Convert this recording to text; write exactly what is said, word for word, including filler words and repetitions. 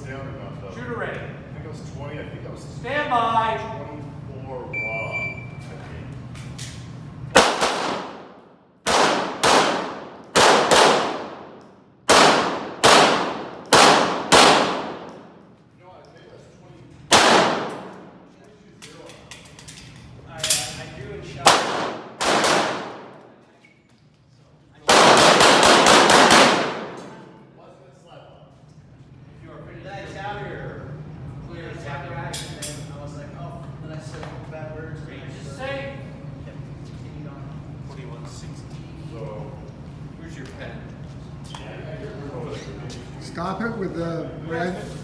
down or not, though? Shooter ready. I think I was twenty. I think I was Stand by. twenty-four raw. I think. No, I think I was twenty. twenty-two zero. I, uh, I do in shot. Stop it with the red.